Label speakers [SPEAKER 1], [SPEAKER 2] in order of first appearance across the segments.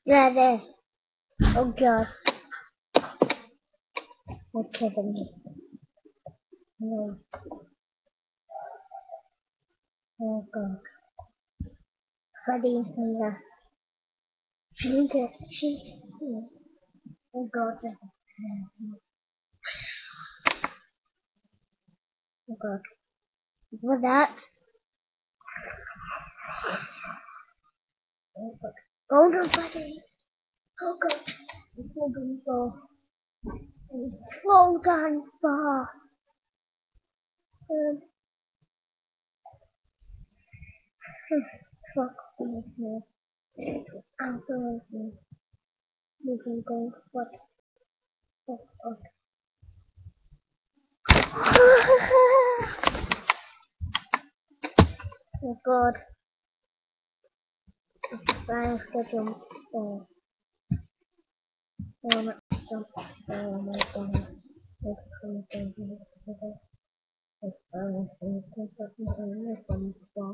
[SPEAKER 1] There. Oh god. You're kidding me. No. Oh god. Freddy's here. She's here. Oh god. Oh god. What's that? Oh god. Golden Freddy. Oh god. Golden ball. Slow down far. Fuck me. I'm going to moving going what? Oh oh god. I have to jump. Oh, not jump. Oh my god. It's something here. It's something from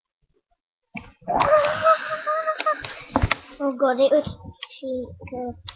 [SPEAKER 1] oh god, it was she.